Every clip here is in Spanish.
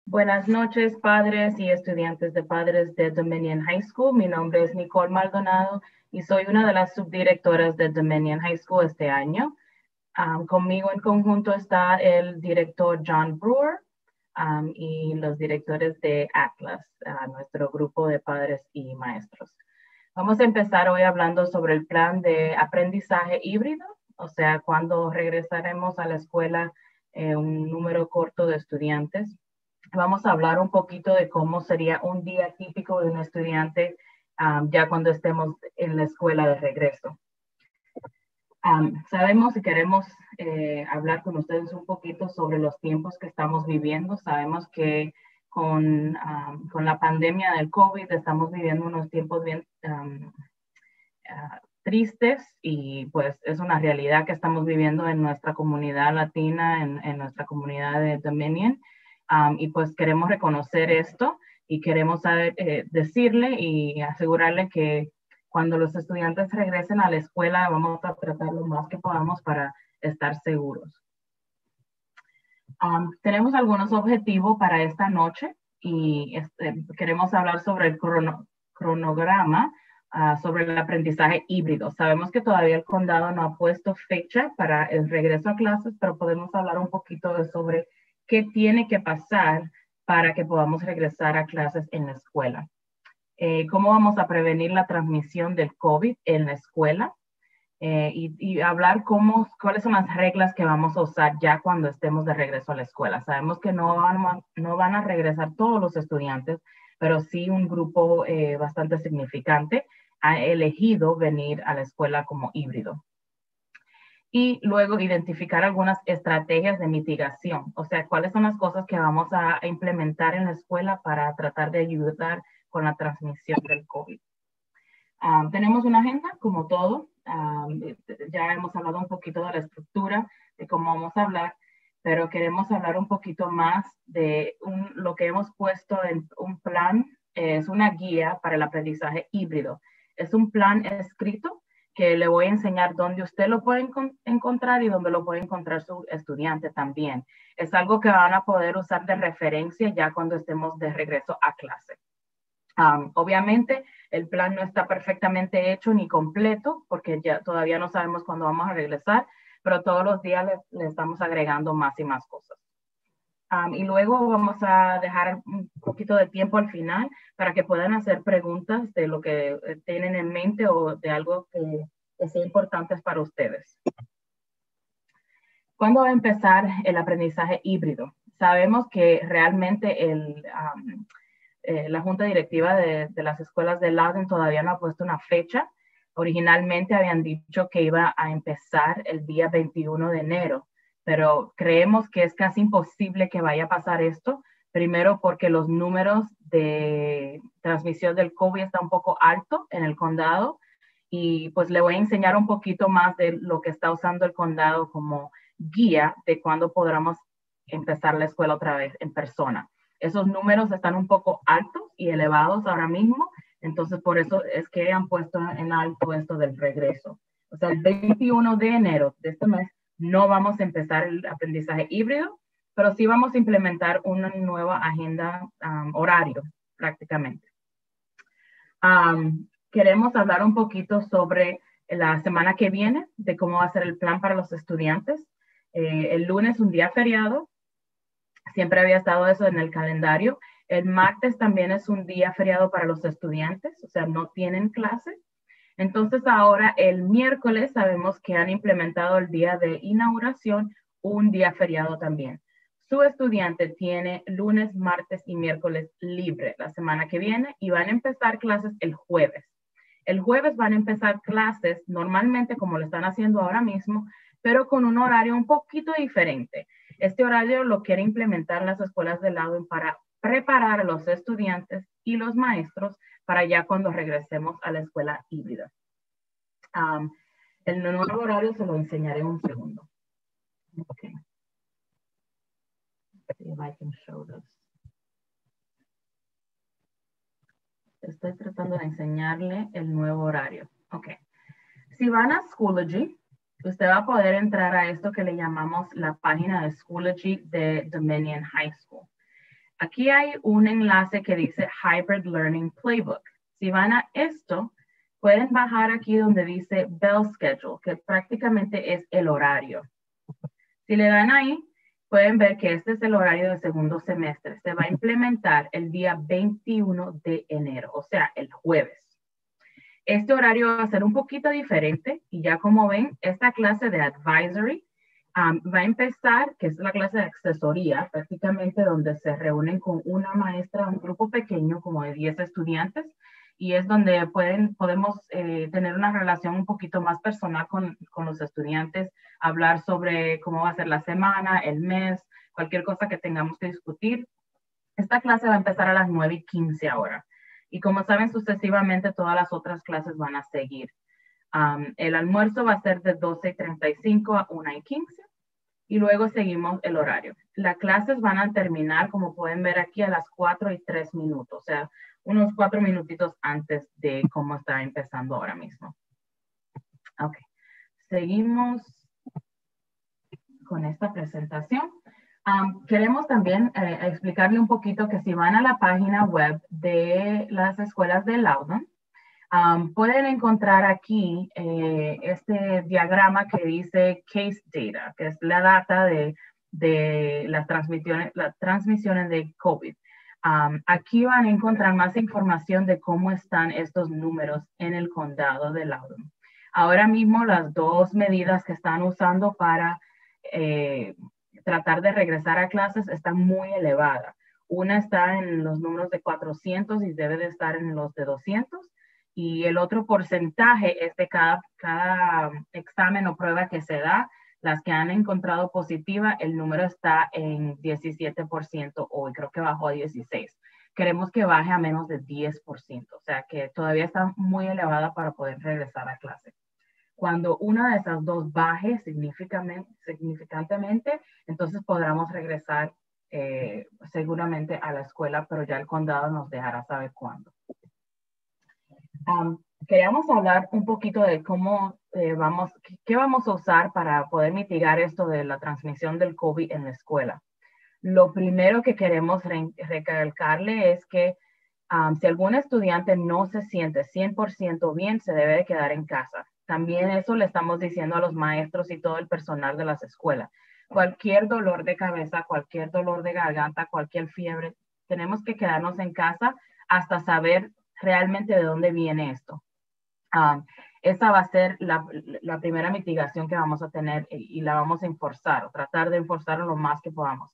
Buenas noches, padres y estudiantes de padres de Dominion High School. Mi nombre es Nicole Maldonado y soy una de las subdirectoras de Dominion High School este año. Conmigo en conjunto está el director John Brewer y los directores de Atlas, nuestro grupo de padres y maestros. Vamos a empezar hoy hablando sobre el plan de aprendizaje híbrido, o sea, cuando regresaremos a la escuela un número corto de estudiantes. Vamos a hablar un poquito de cómo sería un día típico de un estudiante ya cuando estemos en la escuela de regreso. Sabemos y queremos hablar con ustedes un poquito sobre los tiempos que estamos viviendo. Sabemos que con la pandemia del COVID estamos viviendo unos tiempos bien tristes y pues es una realidad que estamos viviendo en nuestra comunidad latina, en nuestra comunidad de Dominion. Y pues queremos reconocer esto y queremos decirle y asegurarle que cuando los estudiantes regresen a la escuela vamos a tratar lo más que podamos para estar seguros. Tenemos algunos objetivos para esta noche y queremos hablar sobre el cronograma sobre el aprendizaje híbrido. Sabemos que todavía el condado no ha puesto fecha para el regreso a clases, pero podemos hablar un poquito sobre qué tiene que pasar para que podamos regresar a clases en la escuela. Cómo vamos a prevenir la transmisión del COVID en la escuela y hablar cuáles son las reglas que vamos a usar ya cuando estemos de regreso a la escuela. Sabemos que no van a regresar todos los estudiantes, pero sí un grupo bastante significante ha elegido venir a la escuela como híbrido. Y luego identificar algunas estrategias de mitigación, o sea, cuáles son las cosas que vamos a implementar en la escuela para tratar de ayudar con la transmisión del COVID. Tenemos una agenda, como todo. Ya hemos hablado un poquito de la estructura, de cómo vamos a hablar, pero queremos hablar un poquito más de lo que hemos puesto en un plan. Es una guía para el aprendizaje híbrido. Es un plan escrito que le voy a enseñar dónde usted lo puede encontrar y dónde lo puede encontrar su estudiante también. Es algo que van a poder usar de referencia ya cuando estemos de regreso a clase. Obviamente, el plan no está perfectamente hecho ni completo porque ya todavía no sabemos cuándo vamos a regresar, pero todos los días le estamos agregando más y más cosas. Y luego vamos a dejar un poquito de tiempo al final para que puedan hacer preguntas de lo que tienen en mente o de algo que sea importante para ustedes. ¿Cuándo va a empezar el aprendizaje híbrido? Sabemos que realmente la junta directiva de las escuelas de Loudoun todavía no ha puesto una fecha. Originalmente habían dicho que iba a empezar el día 21 de enero, pero creemos que es casi imposible que vaya a pasar esto. Primero porque los números de transmisión del COVID están un poco altos en el condado y pues le voy a enseñar un poquito más de lo que está usando el condado como guía de cuándo podamos empezar la escuela otra vez en persona. Esos números están un poco altos y elevados ahora mismo, entonces por eso es que han puesto en alto esto del regreso. O sea, el 21 de enero de este mes no vamos a empezar el aprendizaje híbrido, pero sí vamos a implementar una nueva agenda horario prácticamente. Queremos hablar un poquito sobre la semana que viene, de cómo va a ser el plan para los estudiantes. El lunes, un día feriado, siempre había estado eso en el calendario. El martes también es un día feriado para los estudiantes, o sea, no tienen clase. Entonces ahora el miércoles sabemos que han implementado el día de inauguración, un día feriado también. Su estudiante tiene lunes, martes y miércoles libre la semana que viene y van a empezar clases el jueves. El jueves van a empezar clases normalmente como lo están haciendo ahora mismo, pero con un horario un poquito diferente. Este horario lo quiere implementar las escuelas de Loudoun para preparar a los estudiantes y los maestros para ya cuando regresemos a la escuela híbrida. El nuevo horario se lo enseñaré un segundo. Okay. See if I can show this. Estoy tratando de enseñarle el nuevo horario. Okay. Si van a Schoology, usted va a poder entrar a esto que le llamamos la página de Schoology de Dominion High School. Aquí hay un enlace que dice Hybrid Learning Playbook. Si van a esto, pueden bajar aquí donde dice Bell Schedule, que prácticamente es el horario. Si le dan ahí, pueden ver que este es el horario de segundo semestre. Se va a implementar el día 21 de enero, o sea, el jueves. Este horario va a ser un poquito diferente y ya como ven, esta clase de advisory va a empezar, que es la clase de asesoría, prácticamente donde se reúnen con una maestra, un grupo pequeño como de 10 estudiantes, y es donde podemos tener una relación un poquito más personal con los estudiantes, hablar sobre cómo va a ser la semana, el mes, cualquier cosa que tengamos que discutir. Esta clase va a empezar a las 9:15 ahora. Y como saben, sucesivamente todas las otras clases van a seguir. El almuerzo va a ser de 12:35 a 1:15 y luego seguimos el horario. Las clases van a terminar, como pueden ver aquí, a las 4:03, o sea, unos 4 minutitos antes de cómo está empezando ahora mismo. Ok, seguimos con esta presentación. Queremos también explicarle un poquito que si van a la página web de las escuelas de Loudoun, pueden encontrar aquí este diagrama que dice Case Data, que es la data de las transmisiones de COVID. Aquí van a encontrar más información de cómo están estos números en el condado de Loudoun. Ahora mismo las dos medidas que están usando para tratar de regresar a clases están muy elevadas. Una está en los números de 400 y debe de estar en los de 200. Y el otro porcentaje es de cada examen o prueba que se da. Las que han encontrado positiva, el número está en 17% hoy, creo que bajó a 16%. Queremos que baje a menos de 10%, o sea que todavía está muy elevada para poder regresar a clase. Cuando una de esas dos baje significantemente, entonces podremos regresar seguramente a la escuela, pero ya el condado nos dejará saber cuándo. Queríamos hablar un poquito de cómo qué vamos a usar para poder mitigar esto de la transmisión del COVID en la escuela. Lo primero que queremos recalcarle es que si algún estudiante no se siente 100% bien, se debe de quedar en casa. También eso le estamos diciendo a los maestros y todo el personal de las escuelas. Cualquier dolor de cabeza, cualquier dolor de garganta, cualquier fiebre, tenemos que quedarnos en casa hasta saber realmente de dónde viene esto. Esa va a ser la primera mitigación que vamos a tener y la vamos a enforzar, o tratar de enforzarlo lo más que podamos.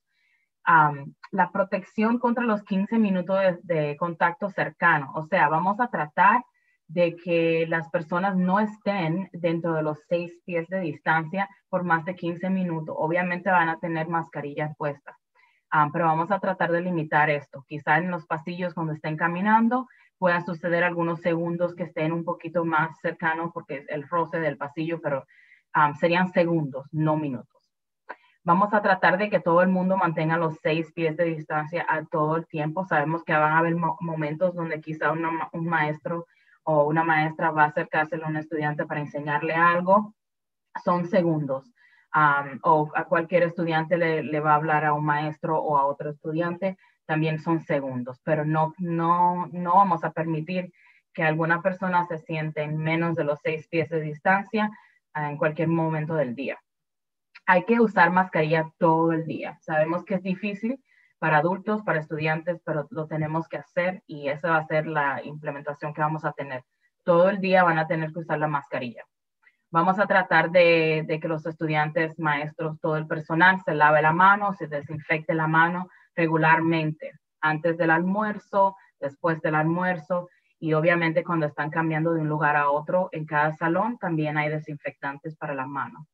La protección contra los 15 minutos de contacto cercano. O sea, vamos a tratar de que las personas no estén dentro de los 6 pies de distancia por más de 15 minutos. Obviamente van a tener mascarillas puestas, pero vamos a tratar de limitar esto. Quizá en los pasillos cuando estén caminando pueda suceder algunos segundos que estén un poquito más cercanos porque es el roce del pasillo, pero serían segundos, no minutos. Vamos a tratar de que todo el mundo mantenga los 6 pies de distancia a todo el tiempo. Sabemos que van a haber momentos donde quizá un maestro o una maestra va a acercarse a un estudiante para enseñarle algo. Son segundos. O a cualquier estudiante le va a hablar a un maestro o a otro estudiante, también son segundos. Pero no vamos a permitir que alguna persona se siente en menos de los 6 pies de distancia en cualquier momento del día. Hay que usar mascarilla todo el día. Sabemos que es difícil para adultos, para estudiantes, pero lo tenemos que hacer y esa va a ser la implementación que vamos a tener. Todo el día van a tener que usar la mascarilla. Vamos a tratar de que los estudiantes, maestros, todo el personal se lave la mano, se desinfecte la mano regularmente, antes del almuerzo, después del almuerzo y obviamente cuando están cambiando de un lugar a otro en cada salón también hay desinfectantes para las manos.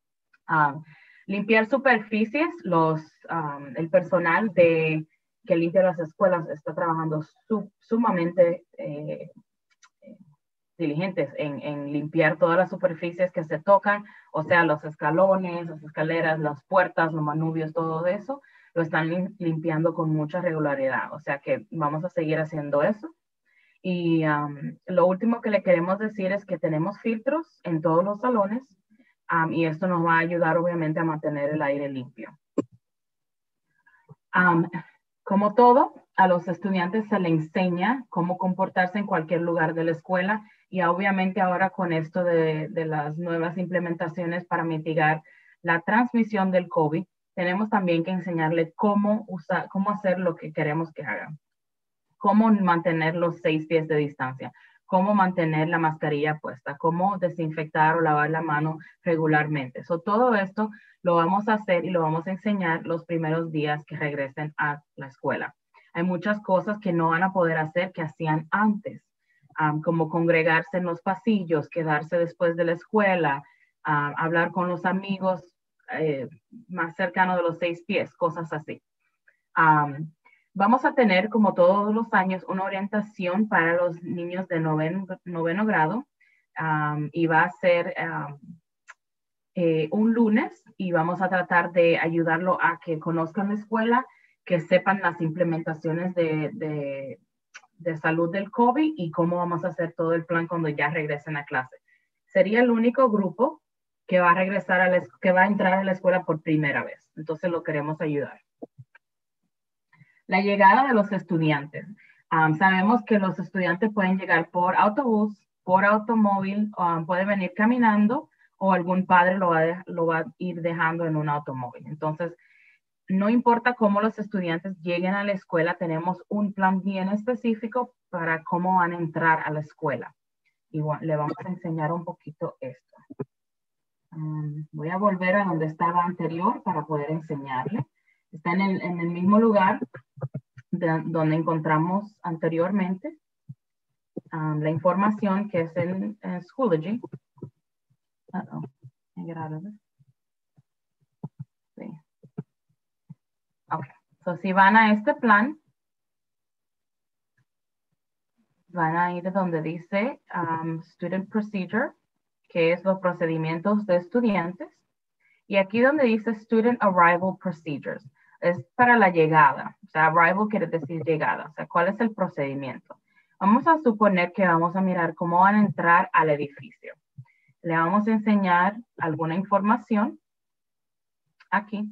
Limpiar superficies, el personal que limpia las escuelas está trabajando sumamente diligentes en limpiar todas las superficies que se tocan, o sea, los escalones, las escaleras, las puertas, los manubrios, todo eso, lo están limpiando con mucha regularidad, o sea que vamos a seguir haciendo eso. Y lo último que le queremos decir es que tenemos filtros en todos los salones, y esto nos va a ayudar obviamente a mantener el aire limpio. Como todo, a los estudiantes se les enseña cómo comportarse en cualquier lugar de la escuela y obviamente ahora con esto de las nuevas implementaciones para mitigar la transmisión del COVID, tenemos también que enseñarle cómo hacer lo que queremos que hagan, cómo mantener los 6 pies de distancia, cómo mantener la mascarilla puesta, cómo desinfectar o lavar la mano regularmente. Todo esto lo vamos a hacer y lo vamos a enseñar los primeros días que regresen a la escuela. Hay muchas cosas que no van a poder hacer que hacían antes, como congregarse en los pasillos, quedarse después de la escuela, hablar con los amigos más cercanos de los 6 pies, cosas así. Vamos a tener, como todos los años, una orientación para los niños de noveno grado y va a ser un lunes y vamos a tratar de ayudarlo a que conozcan la escuela, que sepan las implementaciones de salud del COVID y cómo vamos a hacer todo el plan cuando ya regresen a clase. Sería el único grupo que va a regresar que va a entrar a la escuela por primera vez. Entonces lo queremos ayudar. La llegada de los estudiantes. Sabemos que los estudiantes pueden llegar por autobús, por automóvil, pueden venir caminando o algún padre lo va a ir dejando en un automóvil. Entonces, no importa cómo los estudiantes lleguen a la escuela, tenemos un plan bien específico para cómo van a entrar a la escuela. Igual, le vamos a enseñar un poquito esto. Voy a volver a donde estaba anterior para poder enseñarle. Está en el mismo lugar donde encontramos anteriormente la información que es en Schoology. Sí. Ok, so si van a este plan, van a ir donde dice Student Procedure, que es los procedimientos de estudiantes. Y aquí donde dice Student Arrival Procedures, es para la llegada. O sea, arrival quiere decir llegada. O sea, ¿cuál es el procedimiento? Vamos a suponer que vamos a mirar cómo van a entrar al edificio. Le vamos a enseñar alguna información aquí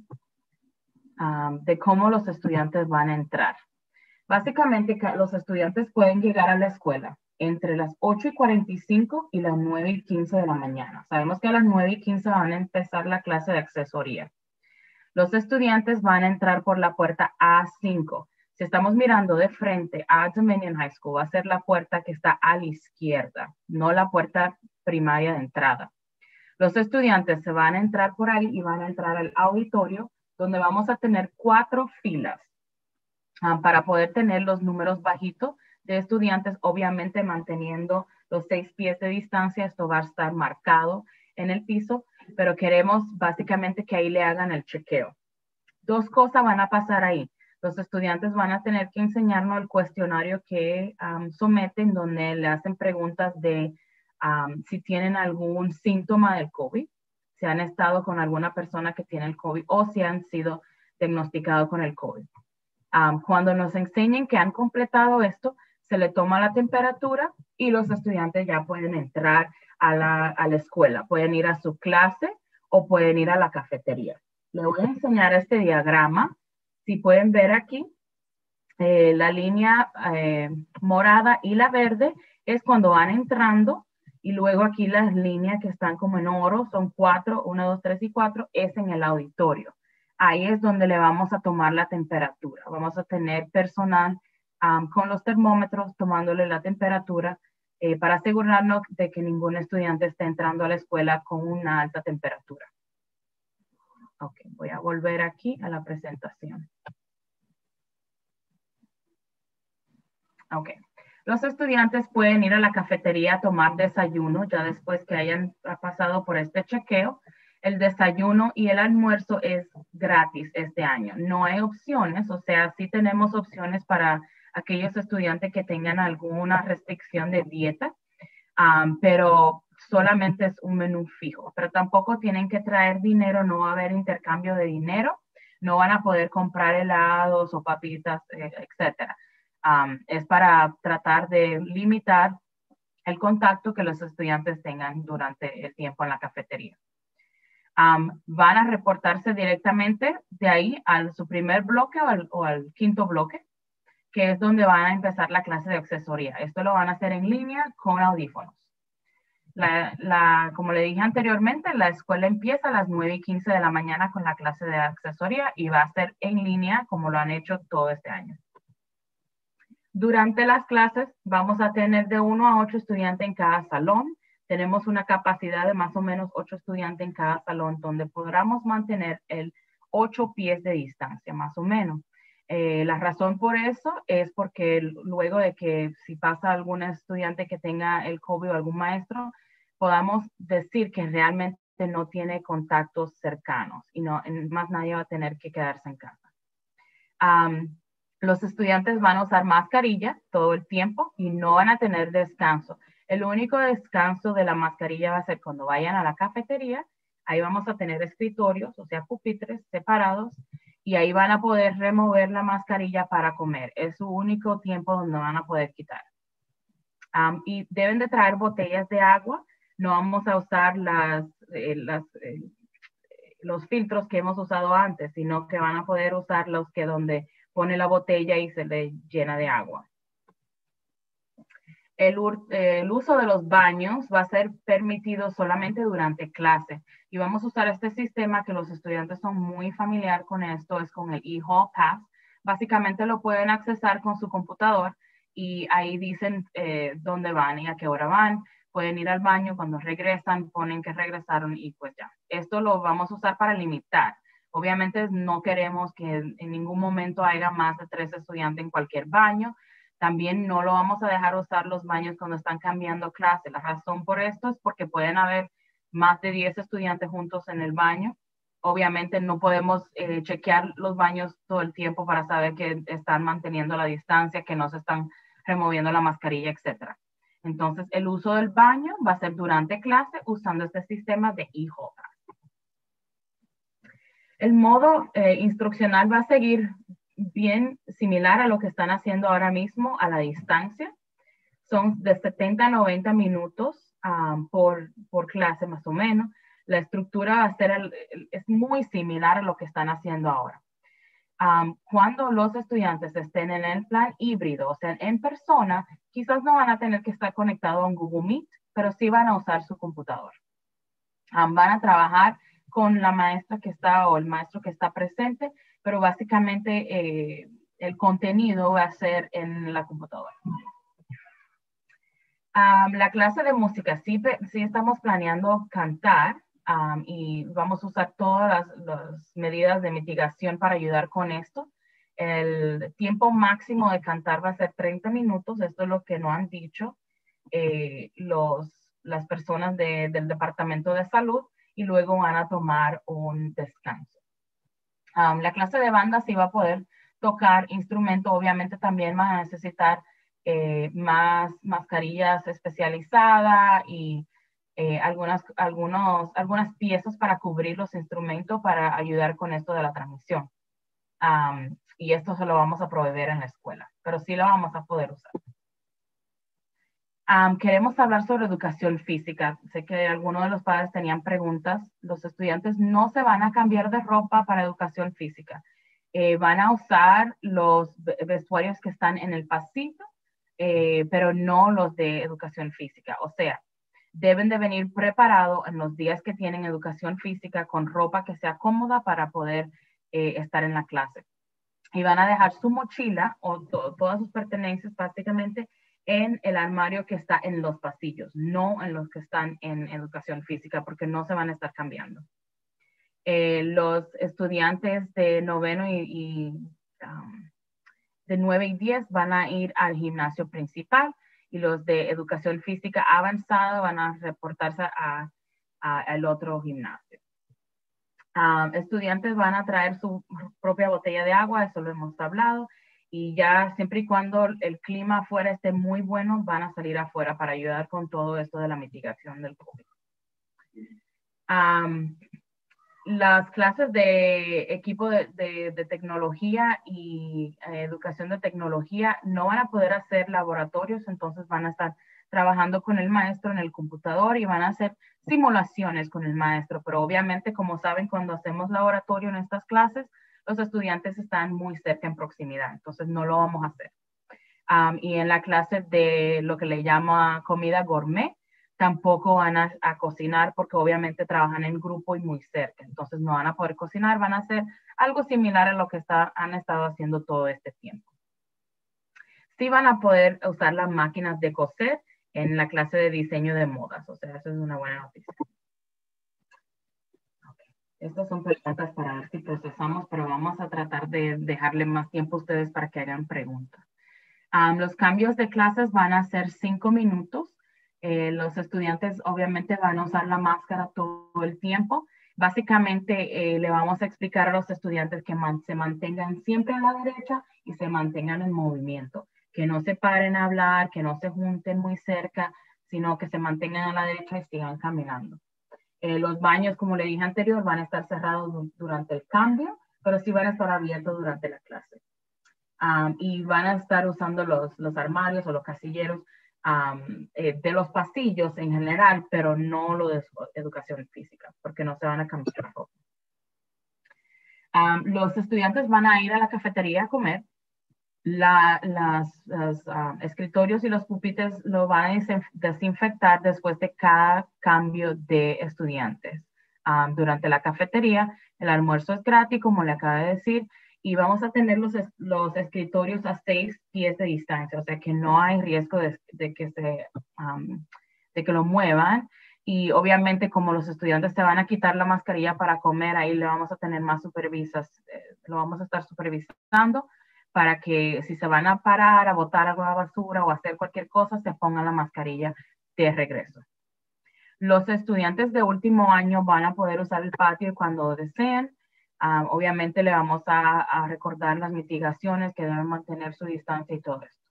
de cómo los estudiantes van a entrar. Básicamente, los estudiantes pueden llegar a la escuela entre las 8:45 y las 9:15 de la mañana. Sabemos que a las 9:15 van a empezar la clase de accesoría. Los estudiantes van a entrar por la puerta A5. Si estamos mirando de frente a Dominion High School, va a ser la puerta que está a la izquierda, no la puerta primaria de entrada. Los estudiantes se van a entrar por ahí y van a entrar al auditorio, donde vamos a tener 4 filas para poder tener los números bajitos de estudiantes, obviamente manteniendo los 6 pies de distancia. Esto va a estar marcado en el piso, pero queremos básicamente que ahí le hagan el chequeo. 2 cosas van a pasar ahí. Los estudiantes van a tener que enseñarnos el cuestionario que someten, donde le hacen preguntas de si tienen algún síntoma del COVID, si han estado con alguna persona que tiene el COVID o si han sido diagnosticados con el COVID. Cuando nos enseñen que han completado esto, se le toma la temperatura y los estudiantes ya pueden entrar a la escuela. Pueden ir a su clase o pueden ir a la cafetería. Le voy a enseñar este diagrama. Si pueden ver aquí, la línea morada y la verde es cuando van entrando, y luego aquí las líneas que están como en oro son 4, 1, 2, 3 y 4, es en el auditorio. Ahí es donde le vamos a tomar la temperatura. Vamos a tener personal con los termómetros tomándole la temperatura para asegurarnos de que ningún estudiante esté entrando a la escuela con una alta temperatura. Ok, voy a volver aquí a la presentación. Ok. Los estudiantes pueden ir a la cafetería a tomar desayuno ya después que hayan pasado por este chequeo. El desayuno y el almuerzo es gratis este año. No hay opciones, o sea, sí tenemos opciones para aquellos estudiantes que tengan alguna restricción de dieta, pero solamente es un menú fijo. Pero tampoco tienen que traer dinero, no va a haber intercambio de dinero, no van a poder comprar helados o papitas, etcétera. Es para tratar de limitar el contacto que los estudiantes tengan durante el tiempo en la cafetería. Van a reportarse directamente de ahí a su primer bloque o al quinto bloque, que es donde van a empezar la clase de accesoría. Esto lo van a hacer en línea con audífonos. Como le dije anteriormente, la escuela empieza a las 9:15 de la mañana con la clase de accesoría y va a ser en línea como lo han hecho todo este año. Durante las clases vamos a tener de 1 a 8 estudiantes en cada salón. Tenemos una capacidad de más o menos 8 estudiantes en cada salón, donde podamos mantener el 8 pies de distancia, más o menos. La razón por eso es porque luego de que si pasa algún estudiante que tenga el COVID o algún maestro, podamos decir que realmente no tiene contactos cercanos y no, más nadie va a tener que quedarse en casa. Los estudiantes van a usar mascarilla todo el tiempo y no van a tener descanso. El único descanso de la mascarilla va a ser cuando vayan a la cafetería. Ahí vamos a tener escritorios, o sea, pupitres separados, y ahí van a poder remover la mascarilla para comer. Es su único tiempo donde van a poder quitar. Y deben de traer botellas de agua. No vamos a usar los filtros que hemos usado antes, sino que van a poder usar los que donde pone la botella y se le llena de agua. El uso de los baños va a ser permitido solamente durante clase y vamos a usar este sistema que los estudiantes son muy familiar con esto, es con el eHall Pass. Básicamente lo pueden accesar con su computador y ahí dicen dónde van y a qué hora van. Pueden ir al baño, cuando regresan ponen que regresaron y pues ya. Esto lo vamos a usar para limitar. Obviamente no queremos que en ningún momento haya más de 3 estudiantes en cualquier baño. También no lo vamos a dejar usar los baños cuando están cambiando clase. La razón por esto es porque pueden haber más de 10 estudiantes juntos en el baño. Obviamente no podemos chequear los baños todo el tiempo para saber que están manteniendo la distancia, que no se están removiendo la mascarilla, etc. Entonces, el uso del baño va a ser durante clase usando este sistema de eHall. El modo instruccional va a seguir bien similar a lo que están haciendo ahora mismo a la distancia. Son de 70 a 90 minutos por clase más o menos. La estructura va a ser, es muy similar a lo que están haciendo ahora. Cuando los estudiantes estén en el plan híbrido, o sea, en persona, quizás no van a tener que estar conectados a un Google Meet, pero sí van a usar su computador. Van a trabajar con la maestra que está o el maestro que está presente, pero básicamente el contenido va a ser en la computadora. La clase de música, sí estamos planeando cantar y vamos a usar todas las medidas de mitigación para ayudar con esto. El tiempo máximo de cantar va a ser 30 minutos, esto es lo que nos han dicho las personas del Departamento de Salud, y luego van a tomar un descanso. La clase de banda sí va a poder tocar instrumentos, obviamente también van a necesitar más mascarillas especializadas y algunas piezas para cubrir los instrumentos para ayudar con esto de la transmisión. Y esto se lo vamos a proveer en la escuela, pero sí lo vamos a poder usar. Queremos hablar sobre educación física. Sé que algunos de los padres tenían preguntas. Los estudiantes no se van a cambiar de ropa para educación física. Van a usar los vestuarios que están en el pasillo, pero no los de educación física. O sea, deben de venir preparados en los días que tienen educación física con ropa que sea cómoda para poder estar en la clase. Y van a dejar su mochila o todas sus pertenencias básicamente en el armario que está en los pasillos, no en los que están en educación física, porque no se van a estar cambiando. Los estudiantes de noveno de 9 y 10 van a ir al gimnasio principal, y los de educación física avanzada van a reportarse al otro gimnasio. Estudiantes van a traer su propia botella de agua, eso lo hemos hablado, y ya siempre y cuando el clima afuera esté muy bueno, van a salir afuera para ayudar con todo esto de la mitigación del COVID. Las clases de equipo de tecnología y educación de tecnología no van a poder hacer laboratorios, entonces van a estar trabajando con el maestro en el computador y van a hacer simulaciones con el maestro, pero obviamente, como saben, cuando hacemos laboratorio en estas clases, los estudiantes están muy cerca en proximidad, entonces no lo vamos a hacer. Y en la clase de lo que le llama comida gourmet, tampoco van a cocinar porque obviamente trabajan en grupo y muy cerca, entonces no van a poder cocinar, van a hacer algo similar a lo que han estado haciendo todo este tiempo. Sí van a poder usar las máquinas de coser en la clase de diseño de modas, o sea, eso es una buena noticia. Estas son preguntas para ver si procesamos, pero vamos a tratar de dejarle más tiempo a ustedes para que hagan preguntas. Los cambios de clases van a ser 5 minutos. Los estudiantes obviamente van a usar la máscara todo el tiempo. Básicamente le vamos a explicar a los estudiantes que se mantengan siempre a la derecha y se mantengan en movimiento, que no se paren a hablar, que no se junten muy cerca, sino que se mantengan a la derecha y sigan caminando. Los baños, como le dije anterior, van a estar cerrados durante el cambio, pero sí van a estar abiertos durante la clase. Y van a estar usando los armarios o los casilleros de los pasillos en general, pero no lo de educación física, porque no se van a cambiar la ropa. Los estudiantes van a ir a la cafetería a comer. Los escritorios y los pupitres lo van a desinfectar después de cada cambio de estudiantes. Durante la cafetería, el almuerzo es gratis, como le acabo de decir, y vamos a tener los escritorios a 6 pies de distancia, o sea que no hay riesgo de que lo muevan. Y obviamente como los estudiantes se van a quitar la mascarilla para comer, ahí le vamos a tener más lo vamos a estar supervisando para que si se van a parar a botar alguna basura o hacer cualquier cosa, se pongan la mascarilla de regreso. Los estudiantes de último año van a poder usar el patio cuando deseen. Obviamente le vamos a recordar las mitigaciones que deben mantener su distancia y todo esto.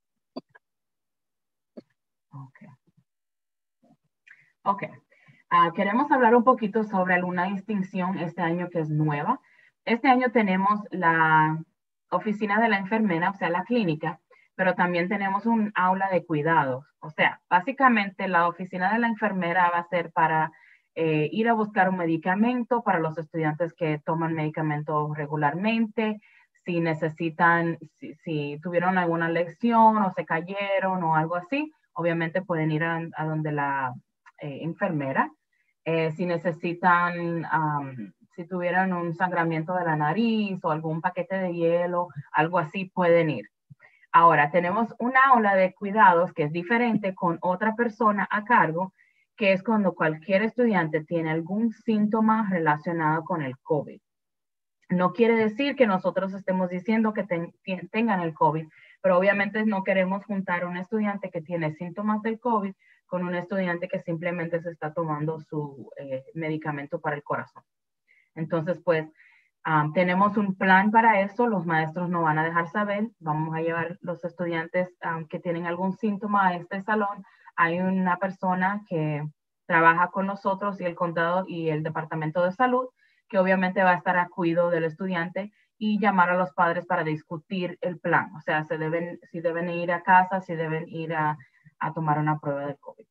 Ok. Queremos hablar un poquito sobre alguna distinción este año que es nueva. Este año tenemos la oficina de la enfermera, o sea, la clínica, pero también tenemos un aula de cuidados. O sea, básicamente la oficina de la enfermera va a ser para ir a buscar un medicamento para los estudiantes que toman medicamentos regularmente, si necesitan, si tuvieron alguna lesión o se cayeron o algo así, obviamente pueden ir a donde la enfermera. Si necesitan, si tuvieran un sangramiento de la nariz o algún paquete de hielo, algo así, pueden ir. Ahora, tenemos una aula de cuidados que es diferente con otra persona a cargo, que es cuando cualquier estudiante tiene algún síntoma relacionado con el COVID. No quiere decir que nosotros estemos diciendo que tengan el COVID, pero obviamente no queremos juntar a un estudiante que tiene síntomas del COVID con un estudiante que simplemente se está tomando su medicamento para el corazón. Entonces, pues, tenemos un plan para eso. Los maestros no van a dejar saber. Vamos a llevar los estudiantes que tienen algún síntoma a este salón. Hay una persona que trabaja con nosotros y el condado y el departamento de salud, que obviamente va a estar a cuidado del estudiante y llamar a los padres para discutir el plan. O sea, si deben ir a casa, si deben ir a tomar una prueba de COVID.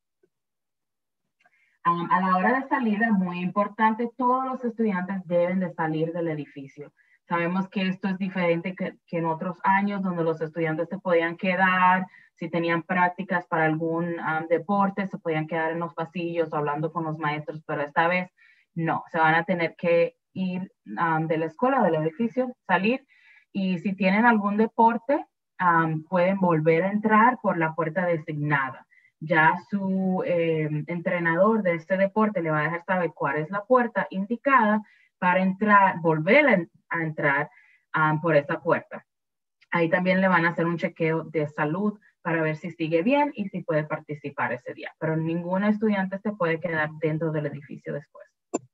A la hora de salir es muy importante, todos los estudiantes deben de salir del edificio. Sabemos que esto es diferente que en otros años donde los estudiantes se podían quedar, si tenían prácticas para algún deporte, se podían quedar en los pasillos hablando con los maestros, pero esta vez no, se van a tener que ir de la escuela, del edificio, salir, y si tienen algún deporte, pueden volver a entrar por la puerta designada. Ya su entrenador de este deporte le va a dejar saber cuál es la puerta indicada para entrar, volver a entrar por esa puerta. Ahí también le van a hacer un chequeo de salud para ver si sigue bien y si puede participar ese día. Pero ningún estudiante se puede quedar dentro del edificio después.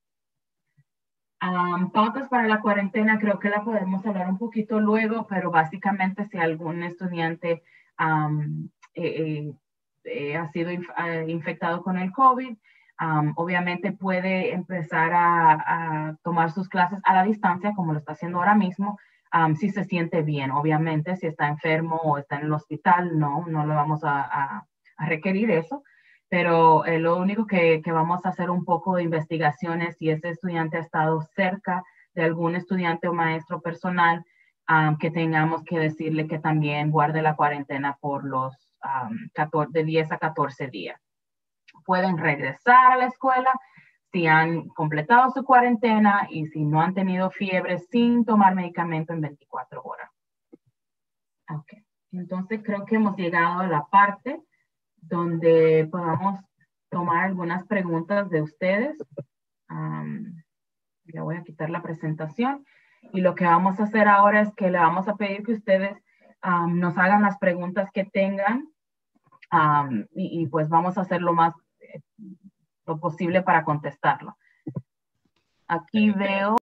Pautas para la cuarentena, creo que la podemos hablar un poquito luego, pero básicamente si algún estudiante ha sido infectado con el COVID, obviamente puede empezar a tomar sus clases a la distancia, como lo está haciendo ahora mismo, si se siente bien. Obviamente, si está enfermo o está en el hospital, no le vamos a requerir eso. pero lo único que vamos a hacer un poco de investigaciones si ese estudiante ha estado cerca de algún estudiante o maestro personal, que tengamos que decirle que también guarde la cuarentena por los de 10 a 14 días. Pueden regresar a la escuela si han completado su cuarentena y si no han tenido fiebre sin tomar medicamento en 24 horas. Ok, entonces creo que hemos llegado a la parte donde podamos tomar algunas preguntas de ustedes. Le voy a quitar la presentación y lo que vamos a hacer ahora es que le vamos a pedir que ustedes nos hagan las preguntas que tengan, y pues vamos a hacer lo más lo posible para contestarlo. Aquí veo